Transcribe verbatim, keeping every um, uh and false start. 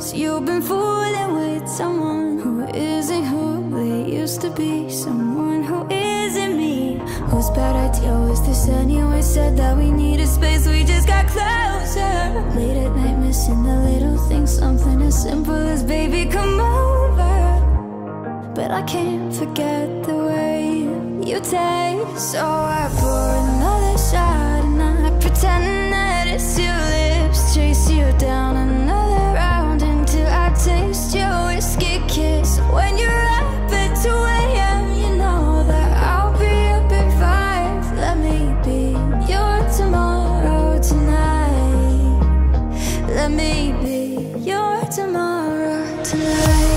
'cause you've been fooling with someone who isn't who they used to be, someone who isn't me. Whose bad idea was this anyway? Said that we needed space, we just got closer. Late at night missing the little things, something as simple as baby come over. But I can't forget the way you taste. So I pour another shot and I pretend that it's your lips. Chase you down another round until I taste your whiskey kiss. When you're up at two A M, you know that I'll be up at five. Let me be your tomorrow tonight. Let me be your tomorrow tonight.